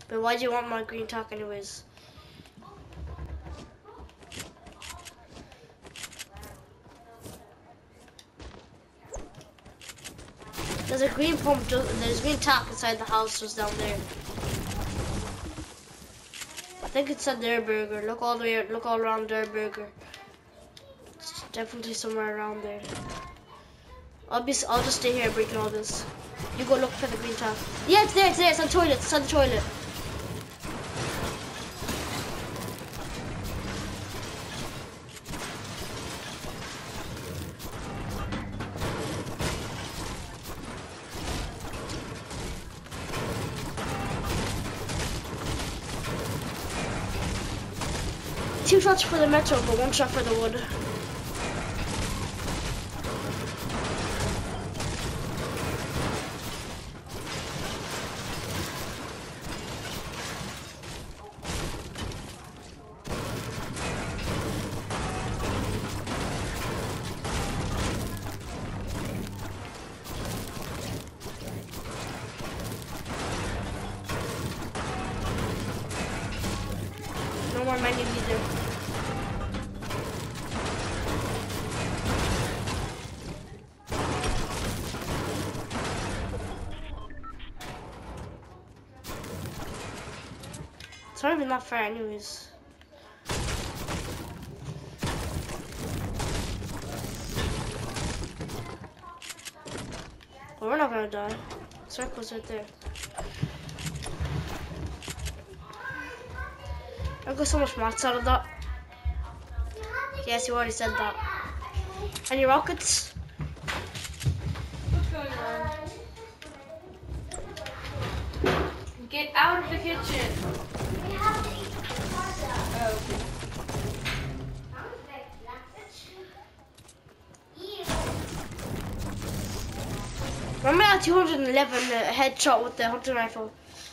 But why do you want my green tack anyways? There's a green pump, there's a green tack inside the house just down there. I think it's at their burger. Look all the way, look all around their burger. It's definitely somewhere around there. I'll just stay here breaking all this. You go look for the green tack. Yeah, it's there, it's on the toilet, it's on the toilet. Two shots for the metal, but one shot for the wood. No more menu either. It's not even that far anyways. Well, we're not gonna die. Circle's right there. I got so much mats out of that. Yes, you already said that. Any rockets? What's going on? Get out of the kitchen. Oh. Remember that 211 headshot with the hunting rifle?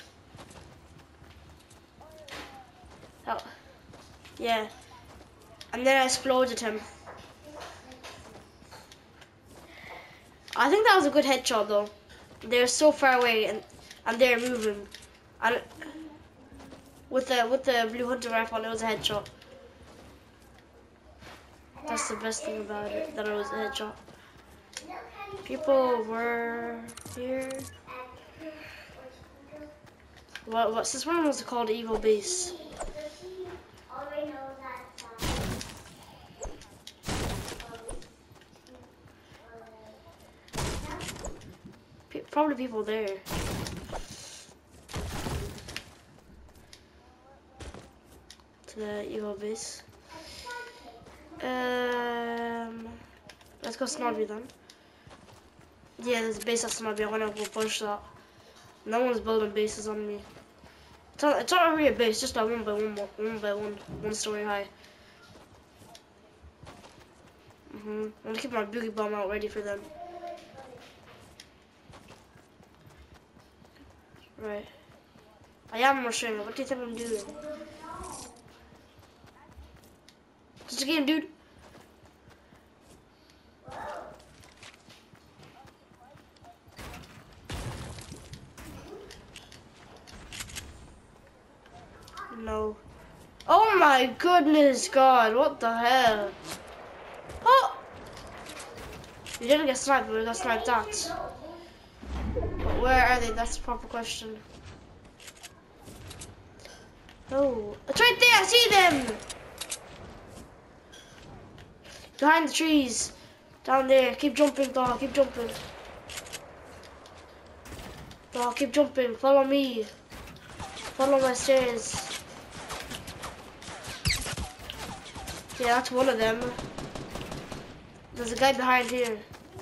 Oh. Yeah. And then I exploded him. I think that was a good headshot though. They're so far away and they're moving. And with the blue hunting rifle, it was a headshot. That's the best thing about it, that it was a headshot. People were here. What's this one was called Evil Base? Probably people there. To the Evil Base. Let's go Snobby then. Yeah, there's a base at Snobby. I wanna go punch that. No one's building bases on me. It's not really a base, just a one by one story high. I'm gonna keep my boogie bomb out ready for them. Right. I am rushing. What do you think I'm doing? Just a game, dude. No. Oh my goodness, God! What the hell? Oh! You didn't get sniped, but we got sniped at. But where are they? That's the proper question. Oh, it's right there! I see them! Behind the trees. Down there. Keep jumping, dog. Keep jumping. Dog, keep jumping. Follow me. Follow my stairs. Yeah, that's one of them. There's a guy behind here.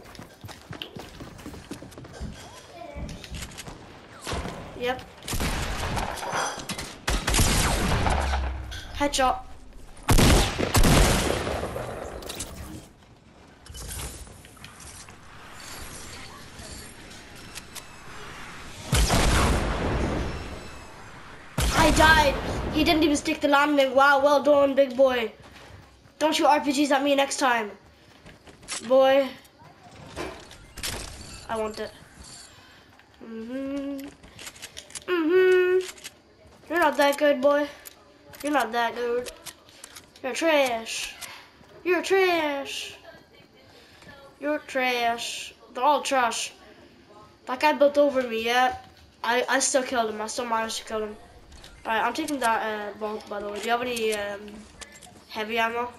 Yep. Headshot. I died. He didn't even stick the landing. Wow, well done, big boy. Don't shoot RPGs at me next time. Boy. I want it. not that good, boy. You're not that good. You're trash. You're trash. You're trash. They're all trash. That guy built over me, yeah. I still killed him. I still managed to kill him. Alright, I'm taking that bolt, by the way. Do you have any heavy ammo?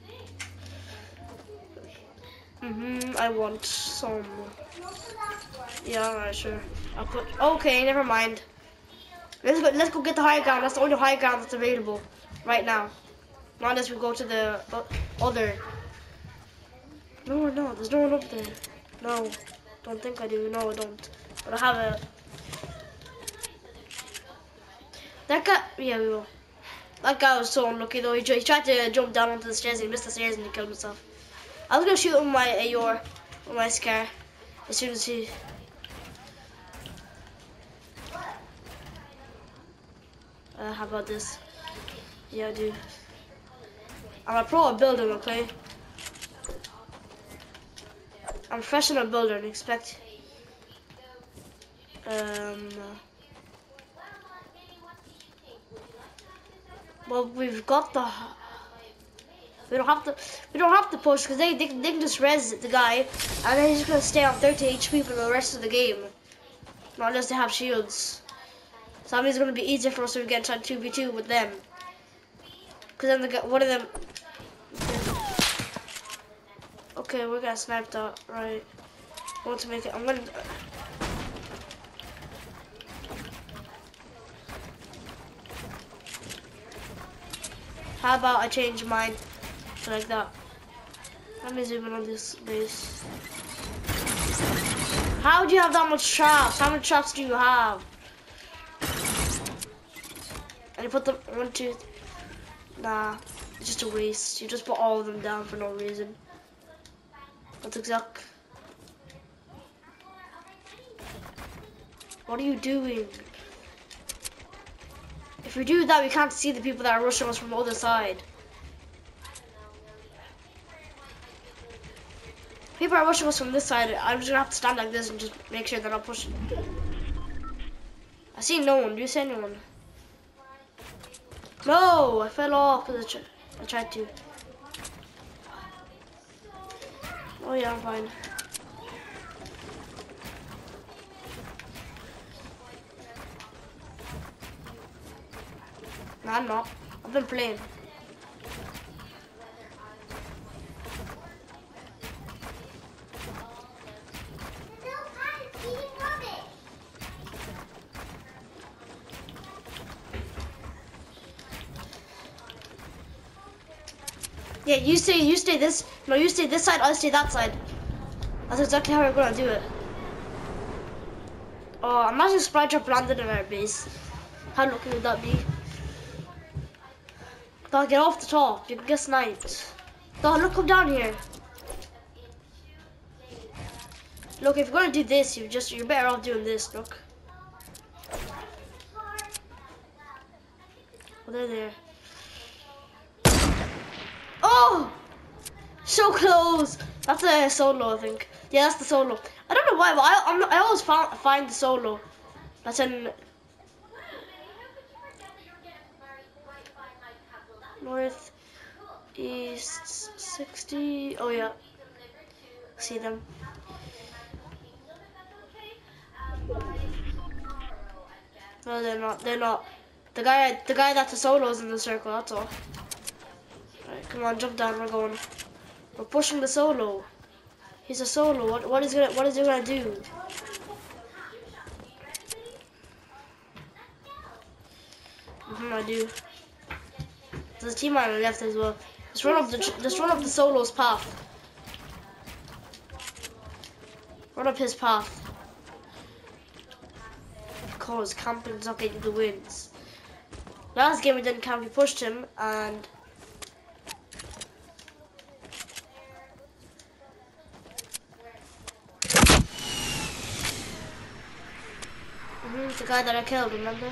I want some. Yeah, alright, sure. I'll put. Okay, never mind. Let's go get the high ground. That's the only high ground that's available right now. Not unless we go to the other. No, there's no one up there. No, don't think I do. No, I don't. But I have a. That guy. Yeah, we will. That guy was so unlucky though. He tried to jump down onto the stairs. He missed the stairs and he killed himself. I was gonna shoot him with my AR, with my Scar, as soon as he. How about this? Yeah, dude. I'm a pro at building, okay? I'm a professional builder and expect. Well, we've got the. We don't have to push because they can just res the guy and then he's just gonna stay on 30 HP for the rest of the game. Not unless they have shields. So that means it's gonna be easier for us to get into 2v2 with them. Because then one of them. Okay, we're gonna snipe that, right? I want to make it. I'm gonna. How about I change mine to like that? Let me zoom in on this base. How do you have that much traps? How many traps do you have? And you put them 1, 2. Nah, it's just a waste. You just put all of them down for no reason. That's exact. What are you doing? If we do that, we can't see the people that are rushing us from the other side. People are rushing us from this side. I'm just gonna have to stand like this and just make sure they're not pushing. I see no one. Do you see anyone? No, I fell off because I tried to. Oh yeah, I'm fine. No, I'm not. I've been playing. Yeah, you stay this. No, you stay this side. I'll stay that side. That's exactly how we're gonna do it. Oh, imagine Sprite Drop landed in our base. How lucky would that be? Dog, get off the top. You can get sniped. Dog, look, come down here. Look, if you're gonna do this, you're better off doing this. Look. Oh, they're there. Oh, so close. That's a solo, I think. Yeah, that's the solo. I don't know why, but I always find the solo. That's in north, east, 60. Oh yeah, see them. No, they're not. They're not. The guy that's a solo is in the circle. That's all. Alright, come on, jump down. We're going. We're pushing the solo. He's a solo. What is he gonna do? I do. There's a team on the left as well. Just run up the solo's path. Run up his path. Because camping's not getting the wins. Last game we didn't camp. We pushed him and. The guy that I killed, remember?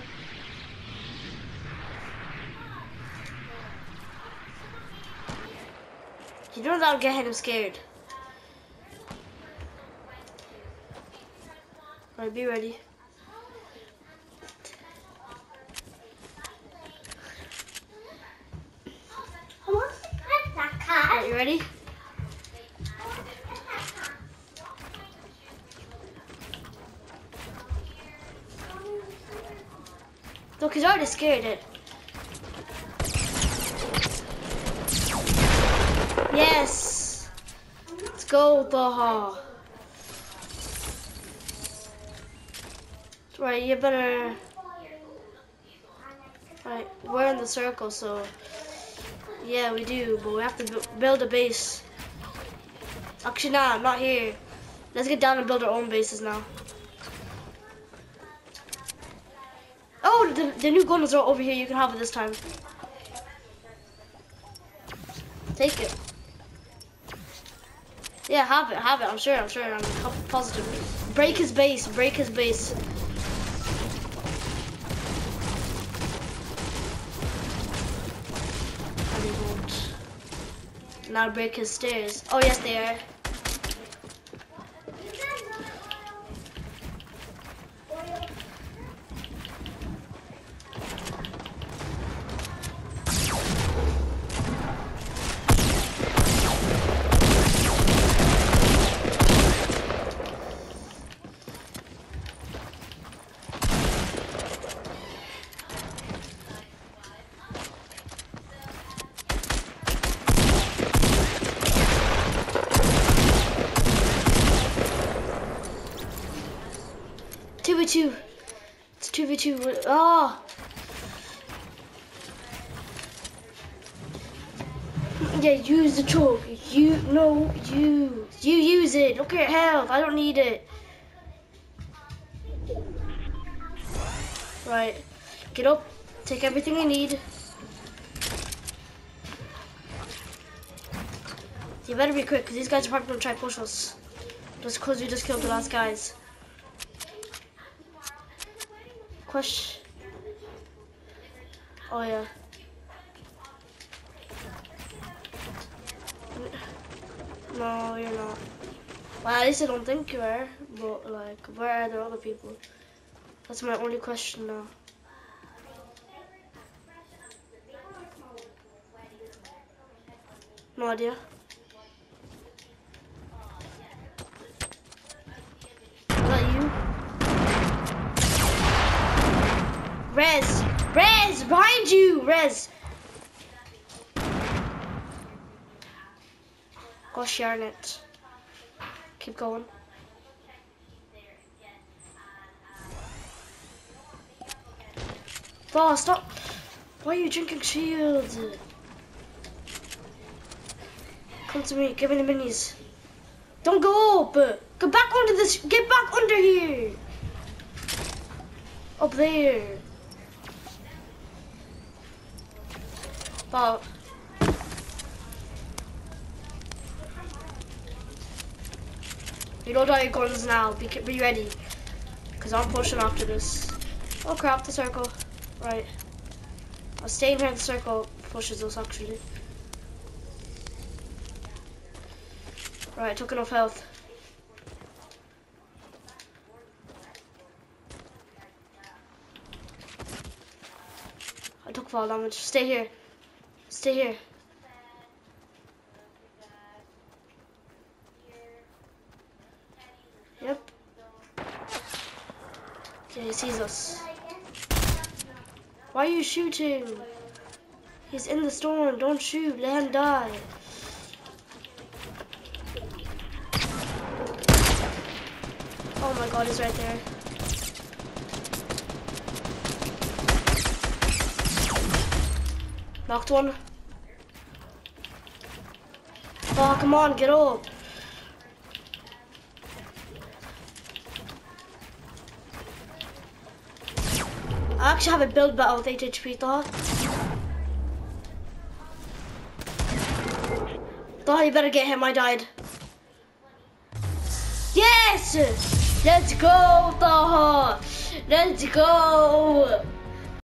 You know that would get him scared. Alright, be ready. You ready? Look, he's already scared it. Yes! Let's go, Taha. Right, you better... Right, we're in the circle, so... Yeah, we do, but we have to build a base. Actually, nah, not here. Let's get down and build our own bases now. Oh, the new guns are over here. You can have it this time. Take it. Yeah, have it. I'm sure. I'm positive. Break his base. And he won't. Now break his stairs. Oh, yes, they are. 2v2. It's 2v2. Oh. Yeah, use the choke. You use it. Look at your health. I don't need it. Right. Get up. Take everything you need. You better be quick, because these guys are probably going to try to push us. Just because we just killed the last guys. Push. Oh, yeah. No, you're not. Well, at least I don't think you are. But, like, where are the other people? That's my only question now. No idea. Is that you? Rez! Rez! Behind you! Rez! Gosh darn it. Keep going. Oh, stop! Why are you drinking shields? Come to me, give me the minis. Don't go up! Get back under this! Get back under here! Up there! Wow. You don't have your guns now, be ready. Because I'm pushing after this. Oh crap, the circle. Right. I'll stay in here in the circle pushes us actually. Right, I took enough health. I took fall damage. Stay here. Stay here. Yep. Yeah, he sees us. Why are you shooting? He's in the storm. Don't shoot. Let him die. Oh my god, he's right there. Knocked one. Oh, come on, get up. I actually have a build battle with 8 HP, Taha. Taha, you better get him, I died. Yes! Let's go, Taha! Let's go!